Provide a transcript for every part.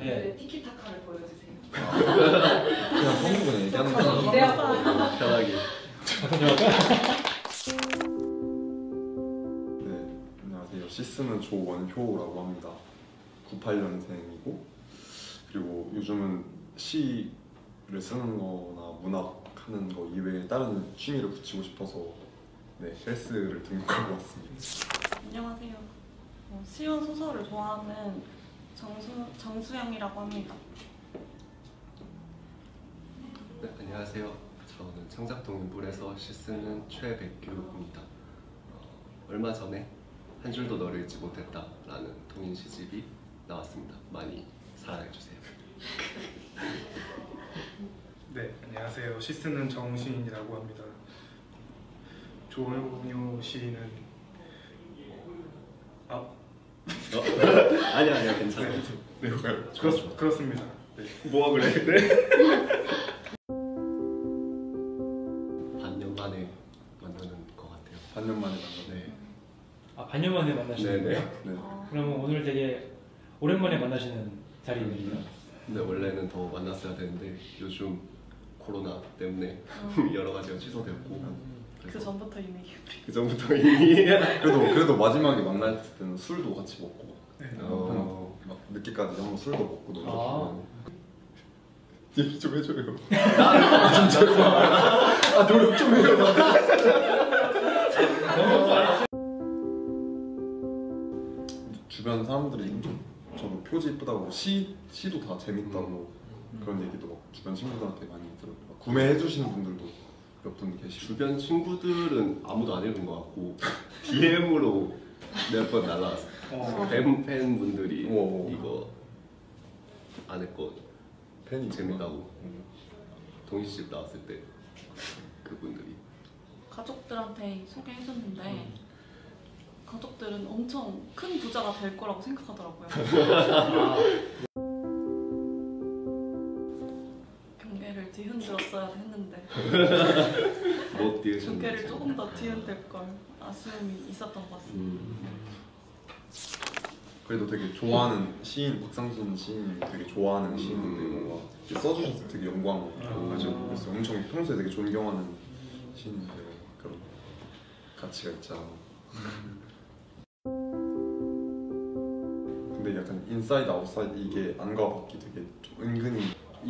네. 티키타카를 보여주세요. 그냥 성분에 얘기하는 거 편하게. 네, 안녕하세요. 시스는 조원효라고 합니다. 98년생이고 그리고 요즘은 시를 쓰는 거나 문학 하는 거 이외에 다른 취미를 붙이고 싶어서 네, 헬스를 등록하고 왔습니다. 안녕하세요. 시와 소설을 좋아하는 정수영이라고 합니다. 네, 안녕하세요. 저는 창작동인물에서 시 쓰는 최백규입니다. 얼마 전에 한 줄도 너를 잊지 못했다라는 동인 시집이 나왔습니다. 많이 사랑해주세요. 네, 안녕하세요. 시 쓰는 정시인이라고 합니다. 조용효 시인은 아니야 괜찮아요. 네, 그렇습니다. 네. 뭐가 그래? 네. 반년 만에 만나는 것 같아요. 반년 만에 만나네. 네. 아, 반년 만에 만나시는 네네. 거예요? 네. 그러면 오늘 되게 오랜만에 만나시는 자리네요. 근데 원래는 더 만났어야 되는데 요즘 코로나 때문에 여러 가지가 취소됐고 그 전부터 이미 그 전부터 이미 그래도 마지막에 만날 때는 술도 같이 먹고 네. 막 늦게까지 한번 술도 먹고 놀고 아. 얘기 좀 해줘요. 진짜로. 아 노력 좀 해요. 주변 사람들이 좀 저도 표지 이쁘다고 시도 다 재밌다고 그런 얘기도 막 주변 친구들한테 많이 들어요. 구매해 주시는 분들도 몇 분 계시고. 주변 친구들은 아무도 안 읽은 것 같고 DM으로 몇 번 날라왔어요. 팬분들이 이거 안 했고 팬이 재밌다고 동시집 나왔을 때 그분들이 가족들한테 소개해줬는데 가족들은 엄청 큰 부자가 될 거라고 생각하더라고요. 경계를 뒤흔들었어야 했는데 못 경계를 뛰으셨는지. 조금 더 뒤흔들 걸 아쉬움이 있었던 것 같습니다. 그래도 되게 좋아하는 시인 박상진 시인이 되게 좋아하는 시인인데 뭔가 이렇게 써주셔서 되게 영광이고 그래서 엄청 평소에 되게 존경하는 시인인데 그런 가치가 있지 않아. 근데 약간 인사이드 아웃사이드 이게 안과 밖이 되게 좀 은근히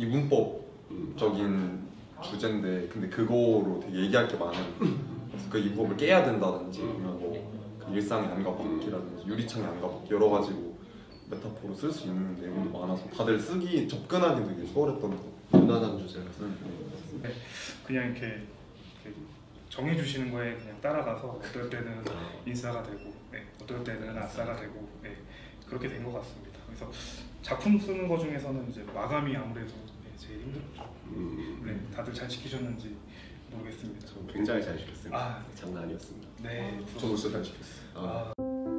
이문법적인 주제인데 근데 그거로 되게 얘기할 게 많아요. 그래서 그 이문법을 깨야 된다든지 아니면 그 일상의 안과 밖이라든지 유리창의 안과 밖 여러 가지로 메타포로 쓸 수 있는 내용도 많아서 다들 접근하기 되게 수월했던 것 같아요. 무난한 주제라서. 그냥 이렇게 정해주시는 거에 그냥 따라가서 어떨 때는 인싸가 되고 어떨 때는 아싸가 되고 그렇게 된 것 같습니다. 그래서 작품 쓰는 거 중에서는 이제 마감이 아무래도 제일 힘들었죠. 다들 잘 지키셨는지 모르겠습니다. 굉장히 잘 시켰습니다. 아, 장난 아니었습니다. 네, 저도 진짜 잘 시켰어요.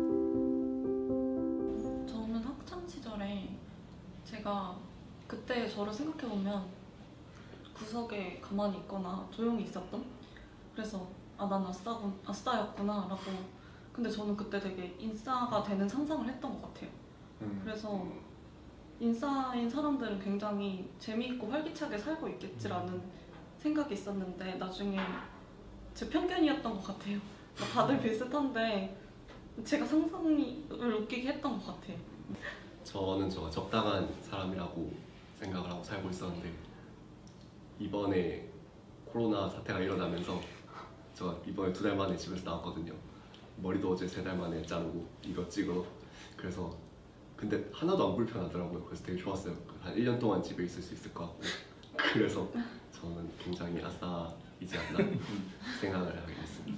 저는 학창 시절에 제가 그때 저를 생각해보면 구석에 가만히 있거나 조용히 있었던? 그래서 난 아싸였구나 라고. 근데 저는 그때 되게 인싸가 되는 상상을 했던 것 같아요. 그래서 인싸인 사람들은 굉장히 재미있고 활기차게 살고 있겠지라는 생각이 있었는데 나중에 제 편견이었던 것 같아요. 다들 비슷한데 제가 상상을 웃기게 했던 것 같아요. 저는 적당한 사람이라고 생각을 하고 살고 있었는데 이번에 코로나 사태가 일어나면서 저 이번에 2달 만에 집에서 나왔거든요. 머리도 어제 3달 만에 자르고 이거 찍어. 그래서 근데 하나도 안 불편하더라고요. 그래서 되게 좋았어요. 한 1년 동안 집에 있을 수 있을 것 같고 그래서 저는 굉장히 아싸이지 않나 생각을 하게 됐습니다.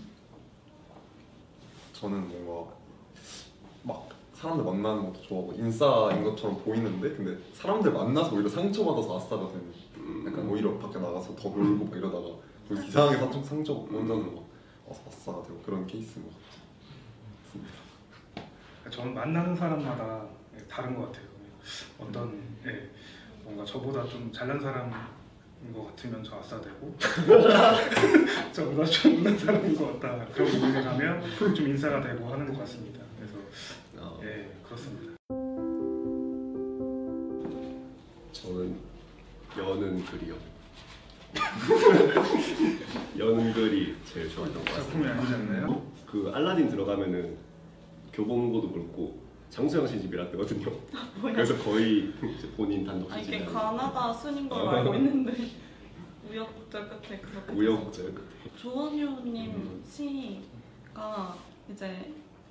저는 뭔가 막 사람들 만나는 것도 좋아하고 인싸인 것처럼 보이는데 근데 사람들 만나서 오히려 상처받아서 아싸가 되는 약간 오히려 밖에 나가서 더 놀고 막 이러다가 이상하게 상처받고 혼자서 막 아싸가 되고 그런 케이스인 것 같습니다. 저는 만나는 사람마다 다른 것 같아요. 어떤 뭔가 저보다 좀 잘난 사람인 것 같으면 저 아싸 되고 저보다 좀 못난 사람인 것 같다 그런 부분에 가면 좀 인싸가 되고 하는 것 같습니다. 그래서 그렇습니다. 저는 여는 글이요. 여는 글이 제일 좋아했던 것 작품이 같습니다. 아니지 않나요? 그 알라딘 들어가면은 교보문고도 그렇고 장수영 시집이라 뜨거든요. 뭐야? 그래서 거의 이제 본인 단독 아 이게 시집이 가나다 순인 걸로 알고 있는데 우여곡절 끝에 그렇게 우여곡절. 조원효님 시가 이제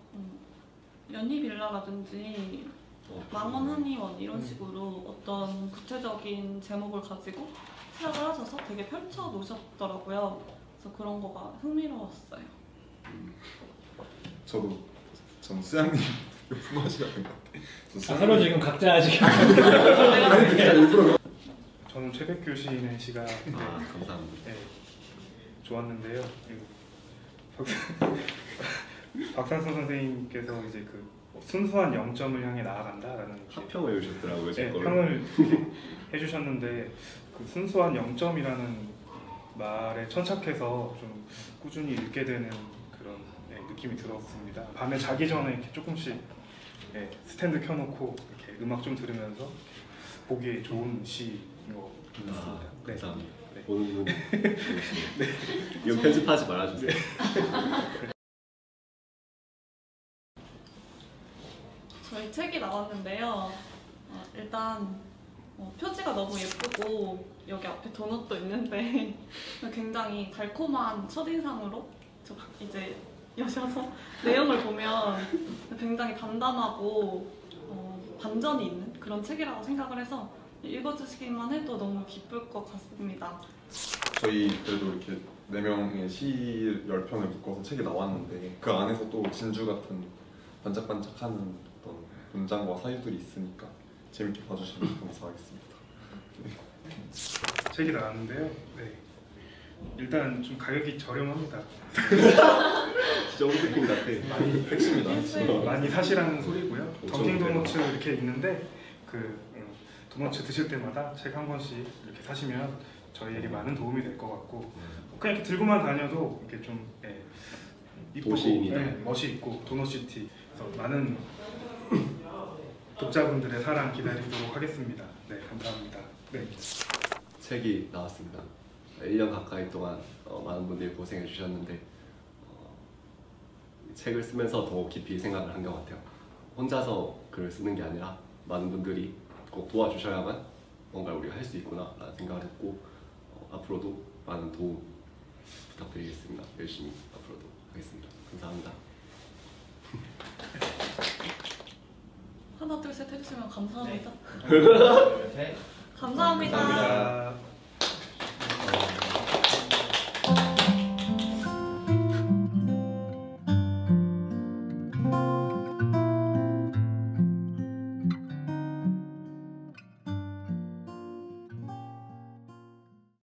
연희빌라라든지 망원 한의원 이런 식으로 어떤 구체적인 제목을 가지고 시작을 하셔서 되게 펼쳐 놓으셨더라고요. 그래서 그런 거가 흥미로웠어요. 전 수양님 풍부하시다는 것 같아요. 서로 지금 각자 지금 저는 최백규 시인의 시가 아 감사합니다. 네, 좋았는데요. 박산수 선생님께서 이제 그 순수한 0점을 향해 나아간다라는 이렇게 합평을 해주셨더라고요. 제 네, 거를. 평을 이렇게 해주셨는데 그 순수한 0점이라는 말에 천착해서 좀 꾸준히 읽게 되는 그런 느낌이 들었습니다. 밤에 자기 전에 이렇게 조금씩 스탠드 켜놓고 이렇게 음악 좀 들으면서 보기에 좋은 시인 것 같습니다. 아, 네. 감사합니다. 네. 오늘은 이거 편집하지 말아주세요. 저희 책이 나왔는데요. 일단 표지가 너무 예쁘고 여기 앞에 도넛도 있는데 굉장히 달콤한 첫인상으로 이제 여셔서 내용을 보면 굉장히 담담하고 반전이 있는 그런 책이라고 생각을 해서 읽어주시기만 해도 너무 기쁠 것 같습니다. 저희 그래도 이렇게 4명의 시 10편을 묶어서 책이 나왔는데 그 안에서 또 진주 같은 반짝반짝하는 어떤 문장과 사유들이 있으니까 재밌게 봐주시면 감사하겠습니다. 책이 나왔는데요. 네. 일단 좀 가격이 저렴합니다. 정세핑 같아. 많이 핵심이다. 많이 사시라는 소리고요. 오천 던킹 오백 원. 도너츠 이렇게 있는데 그 도너츠 드실 때마다 책 한 권씩 이렇게 사시면 저희에게 많은 도움이 될 것 같고 그냥 이렇게 들고만 다녀도 이렇게 좀 이쁘고 도시인이다. 멋이 있고 도너시티 그래서 많은 독자분들의 사랑 기다리도록 하겠습니다. 네, 감사합니다. 네. 책이 나왔습니다. 1년 가까이 동안 많은 분들이 고생해 주셨는데 책을 쓰면서 더 깊이 생각을 한 것 같아요. 혼자서 글을 쓰는 게 아니라 많은 분들이 꼭 도와주셔야만 뭔가 우리가 할 수 있구나 라는 생각을 했고 앞으로도 많은 도움 부탁드리겠습니다. 열심히 앞으로도 하겠습니다. 감사합니다. 하나 둘 셋 해주시면 감사합니다. 둘, 셋. 감사합니다. 감사합니다.